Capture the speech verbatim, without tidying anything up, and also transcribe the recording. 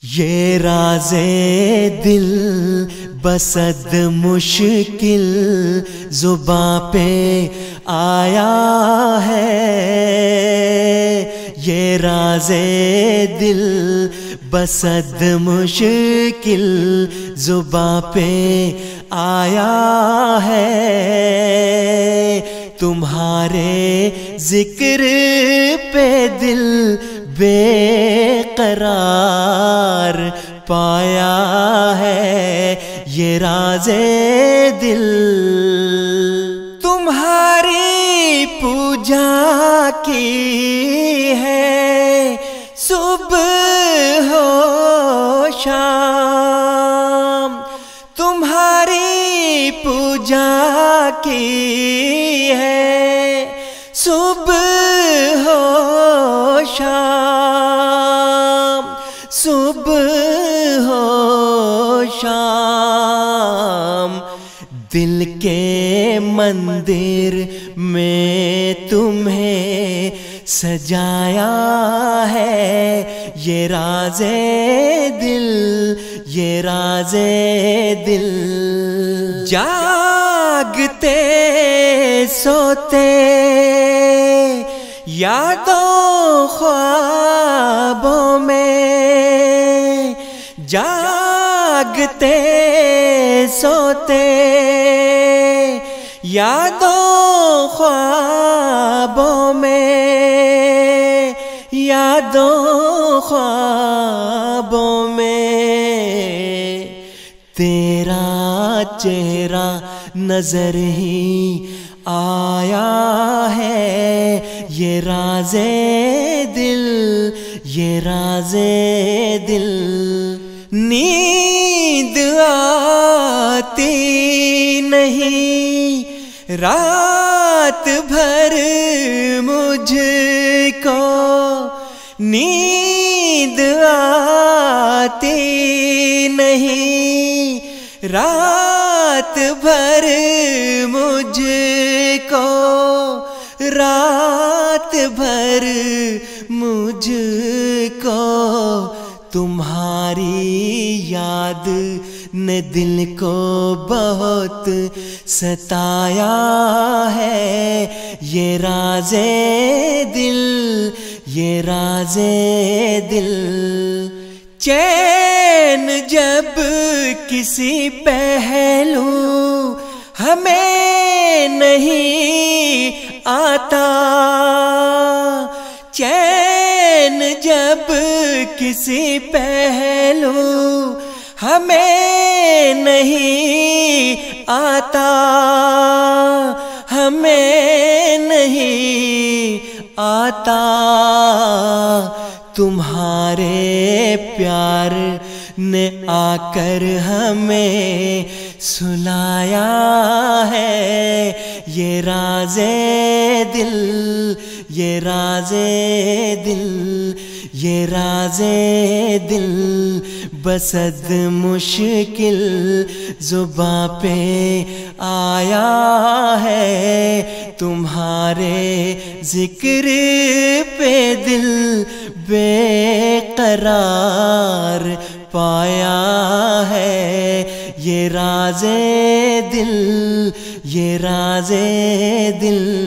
یہ راز دل بسد مشکل زباں پہ آیا ہے، یہ راز دل بسد مشکل زباں پہ آیا ہے، تمہارے ذکر پہ دل بے قرار پایا ہے، یہ راز دل تمہاری پوجا کی ہے صبح ہو شام، تمہاری پوجا کی ہے صبح ہو شام، صبح ہو شام، دل کے مندر میں تمہیں سجایا ہے، یہ راز دل، یہ راز دل، جاگتے سوتے یادوں خوابوں میں، جاگتے سوتے یادوں خوابوں میں، یادوں خوابوں میں، تیرا چہرہ نظر ہی آیا ہے، یہ راز دل، یہ راز دل، نیند آتی نہیں رات بھر مجھ کو، نیند آتی نہیں رات بھر مجھ کو، رات بھر مجھ کو، تمہاری یاد نے دل کو بہت ستایا ہے، یہ راز دل، یہ راز دل، چین جب کسی پہلو ہمیں نہیں آتا، چین جب کسی پہلو ہمیں نہیں آتا، ہمیں نہیں آتا، تمہارے پیار نے آ کر ہمیں سلایا ہے، یہ راز دل، یہ راز دل، یہ راز دل بسد مشکل زباں پہ آیا ہے، تمہارے ذکر پہ دل بے قرار پایا ہے، یہ راز دل، یہ راز دل۔